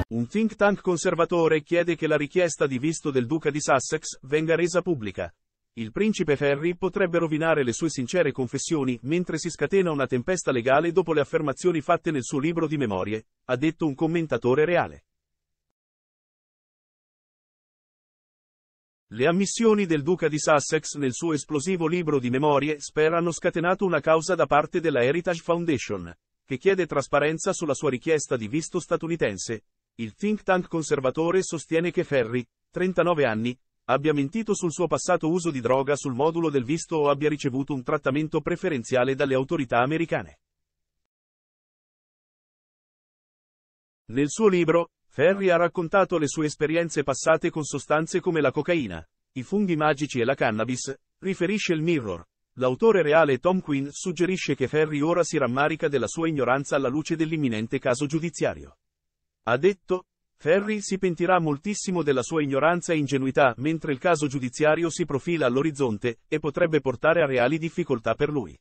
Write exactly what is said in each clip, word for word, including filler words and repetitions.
Un think tank conservatore chiede che la richiesta di visto del duca di Sussex venga resa pubblica. Il principe Ferry potrebbe rovinare le sue sincere confessioni mentre si scatena una tempesta legale dopo le affermazioni fatte nel suo libro di memorie, ha detto un commentatore reale. Le ammissioni del duca di Sussex nel suo esplosivo libro di memorie Spare hanno scatenato una causa da parte della Heritage Foundation, che chiede trasparenza sulla sua richiesta di visto statunitense. Il think tank conservatore sostiene che Ferry, trentanove anni, abbia mentito sul suo passato uso di droga sul modulo del visto o abbia ricevuto un trattamento preferenziale dalle autorità americane. Nel suo libro, Ferry ha raccontato le sue esperienze passate con sostanze come la cocaina, i funghi magici e la cannabis, riferisce il Mirror. L'autore reale Tom Quinn suggerisce che Ferry ora si rammarica della sua ignoranza alla luce dell'imminente caso giudiziario. Ha detto, Ferry si pentirà moltissimo della sua ignoranza e ingenuità mentre il caso giudiziario si profila all'orizzonte, e potrebbe portare a reali difficoltà per lui.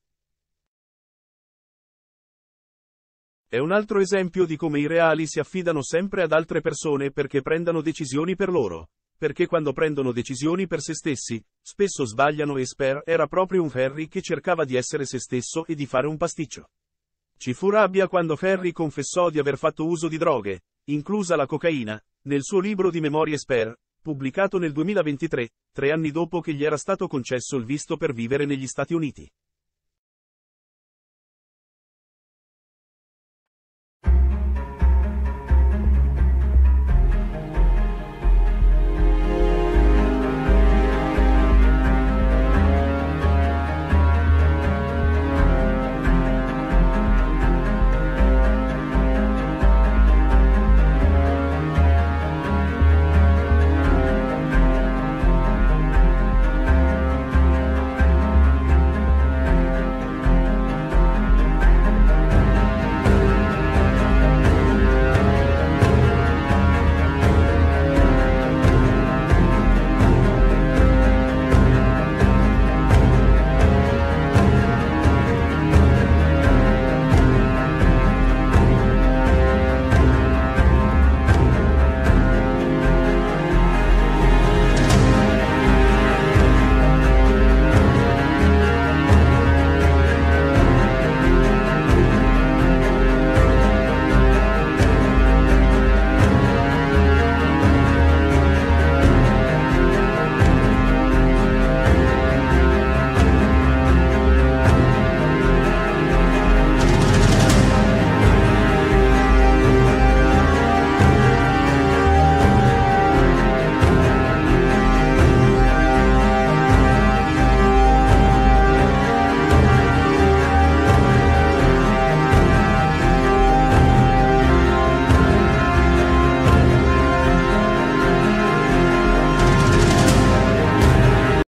È un altro esempio di come i reali si affidano sempre ad altre persone perché prendano decisioni per loro. Perché quando prendono decisioni per se stessi, spesso sbagliano e Spare era proprio un Ferry che cercava di essere se stesso e di fare un pasticcio. Ci fu rabbia quando Ferry confessò di aver fatto uso di droghe, inclusa la cocaina, nel suo libro di memorie Spare, pubblicato nel duemilaventitré, tre anni dopo che gli era stato concesso il visto per vivere negli Stati Uniti.